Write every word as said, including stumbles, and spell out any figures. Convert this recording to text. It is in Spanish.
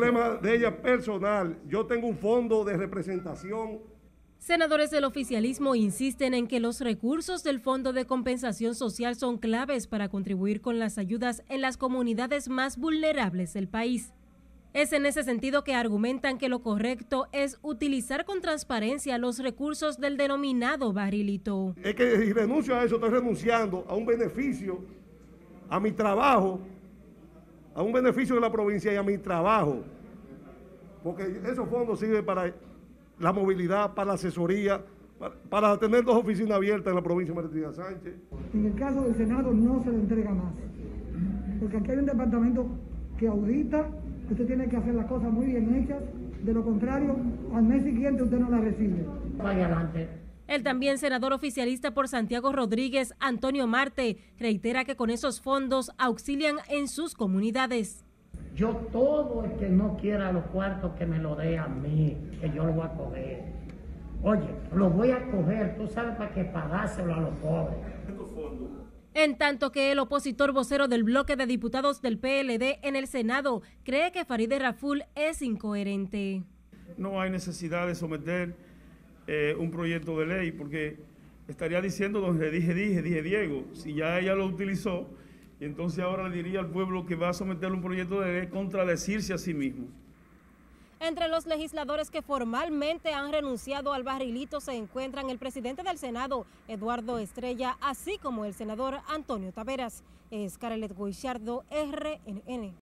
problema de ella personal. Yo tengo un fondo de representación. Senadores del oficialismo insisten en que los recursos del Fondo de Compensación Social son claves para contribuir con las ayudas en las comunidades más vulnerables del país. Es en ese sentido que argumentan que lo correcto es utilizar con transparencia los recursos del denominado barrilito. Es que si renuncio a eso, estoy renunciando a un beneficio, a mi trabajo, a un beneficio de la provincia y a mi trabajo. Porque esos fondos sirven para la movilidad, para la asesoría, para, para tener dos oficinas abiertas en la provincia de María Trinidad Sánchez. En el caso del Senado no se le entrega más, porque aquí hay un departamento que audita. Usted tiene que hacer las cosas muy bien hechas, de lo contrario, al mes siguiente usted no la recibe. Vaya adelante. El también senador oficialista por Santiago Rodríguez, Antonio Marte, reitera que con esos fondos auxilian en sus comunidades. Yo todo el que no quiera los cuartos que me lo dé a mí, que yo lo voy a coger. Oye, lo voy a coger, tú sabes, para que pagárselo a los pobres. En tanto que el opositor vocero del bloque de diputados del P L D en el Senado cree que Farideh Raful es incoherente. No hay necesidad de someter eh, un proyecto de ley porque estaría diciendo donde dije, dije, dije Diego, si ya ella lo utilizó, y entonces ahora le diría al pueblo que va a someter un proyecto de ley contradecirse a sí mismo. Entre los legisladores que formalmente han renunciado al barrilito se encuentran el presidente del Senado, Eduardo Estrella, así como el senador Antonio Taveras. Scarlett Guichardo, R N N.